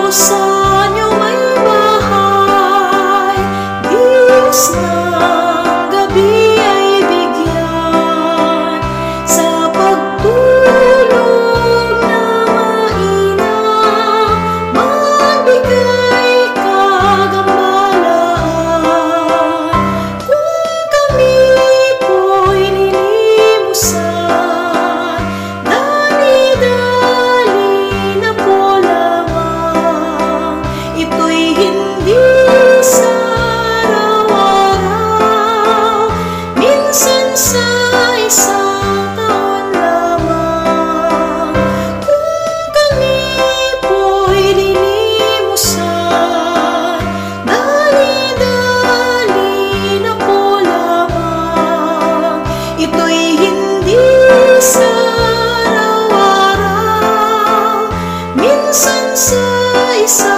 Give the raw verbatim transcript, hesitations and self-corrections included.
sa inyo may bahay, Diyos ng gabi ay bigyan sa pagtulog na mainam, magbigay kagambalahan. Kung kami po'y lilimusan, dali-dali na po lamang. Ito'y hindi sa araw-araw, minsan sa isang taon lamang. Kung kami po'y lilimusan, dali-dali na po lamang. Ito'y hindi sa araw-araw, minsan sa isang